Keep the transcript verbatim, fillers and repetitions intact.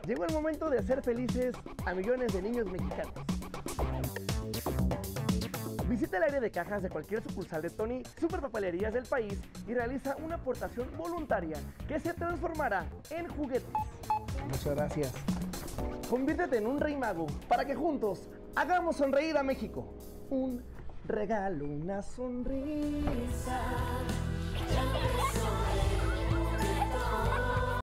Llegó el momento de hacer felices a millones de niños mexicanos. Visita el área de cajas de cualquier sucursal de Tony Super Papelerías del país y realiza una aportación voluntaria que se transformará en juguetes. Muchas gracias. Conviértete en un rey mago para que juntos hagamos sonreír a México. Un regalo, una sonrisa. Ya me sonreí.